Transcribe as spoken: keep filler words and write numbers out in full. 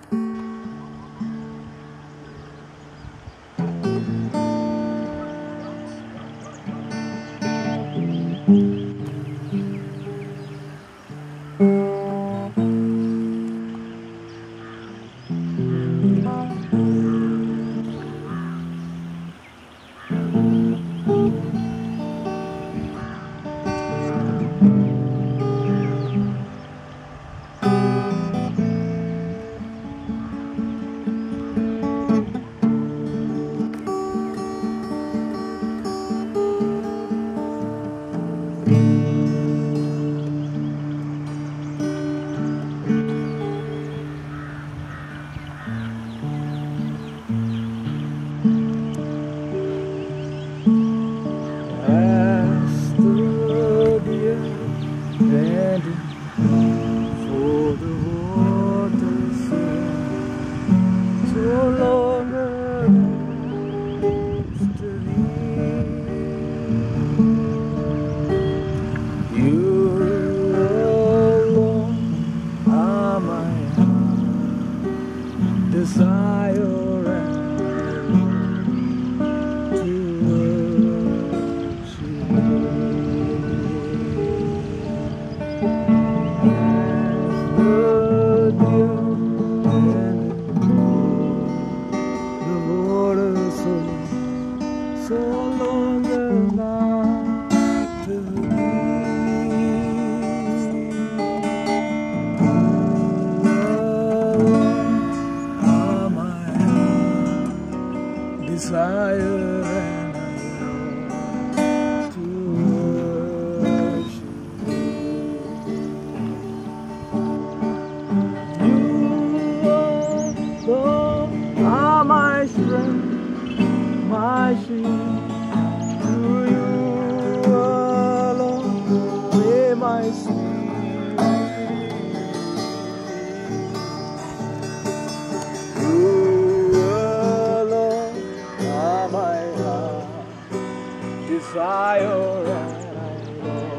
For the water's so long to you alone are my desire to worship. So long enough to be are my desire and I love to worship you. You are my strength, my shield. To you alone lay my spirit. You alone are my heart desire and I love.